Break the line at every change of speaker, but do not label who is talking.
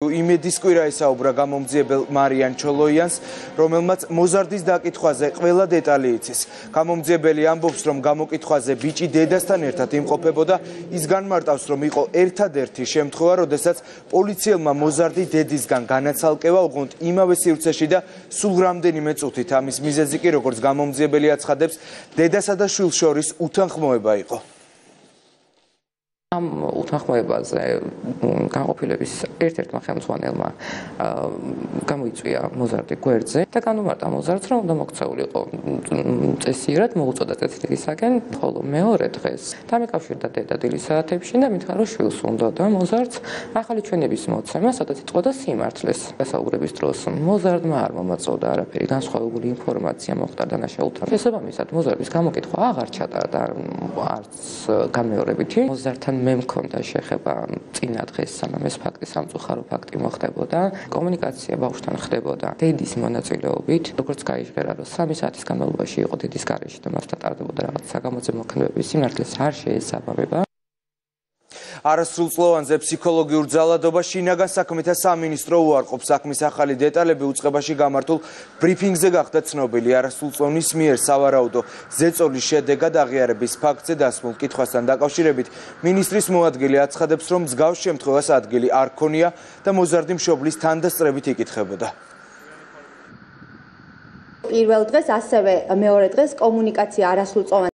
იმედის კვირა ესაუბრა გამომძიებელ მარიან ჩოლოიანს, რომელმაც მოზარდის დაკითხვაზე ყველა დეტალი იცის. გამომძიებელი ამბობს, რომ გამოკითხვაზე ბიჭი დედასთან ერთად იმყოფებოდა, ის განმარტავს, რომ იყო ერთადერთი შემთხვევა, როდესაც პოლიციელმა მოზარდი დედისგან განაცალკევა, ოღონდ იმავე სივრცეში და სულ რამდენიმე წუთით. ამის მიზეზი კი, როგორც გამომძიებელი აცხადებს, დედასა და შვილს შორის უთანხმოება იყო.
ამ უთანხმოებაზე განყოფილების ერთ-ერთმა ხელმძღვანელმა გამოიწვია მოზარდი გვერდზე და განუმარტა მოზარდს, რომ უნდა მოქცეულიყო წესიერად მოუწოდა წესრიგისაკენ, ხოლო მეორე დღეს დამიკავშირდა დედა დილის საათებში და მითხრა, რომ შვილს უნდა და მოზარდს ახალი ჩვენების მოცემა, სადაც იტყოდა სიმართლეს. დასაუბრების დროს მოზარდმა არ მომაწოდა არაფერი განსხვავებული ინფორმაცია მოხდა დანაშაულთან. შესაბამისად, მოზარდის გამოკითხვა აღარ ჩატარდა არც განმეორებითი. მოზარდთან მე მქონდა შეხება წინა დღეს, სანამ ეს ფაქტი სამწუხარო ფაქტი მოხდებოდა. კომუნიკაცია ბავშვთან ხდებოდა დედის მონაწილეობით, როგორც გაიჟღერა, რომ 3 საათის განმავლობაში იყო დედის გარეშე და მასთან ტარდებოდა რაღაც საგამოძიებო მოქმედებები, სიმართლეს არ შეესაბამება.
არასრულწლოვანზე ფსიქოლოგიურ ძალადობას შინაგან საქმეთა სამინისტრო უარყოფს. საქმის ახალი დეტალები უწყებაში გამართულ ბრიფინგზე გახდა ცნობილი. არასრულწლოვნის მიერ სავარაუდო ზეწოლის შედეგად აღიარების ფაქტზე დასმულ კითხვასთან დაკავშირებით მინისტრის მოადგილე აცხადებს, რომ მსგავს შემთხვევას ადგილი არ ქონია და მოზარდი მშობლის თანდასწრებით იკითხებოდა.
პირველ დღეს, ასევე მეორე დღეს კომუნიკაცია არასრულწლოვანი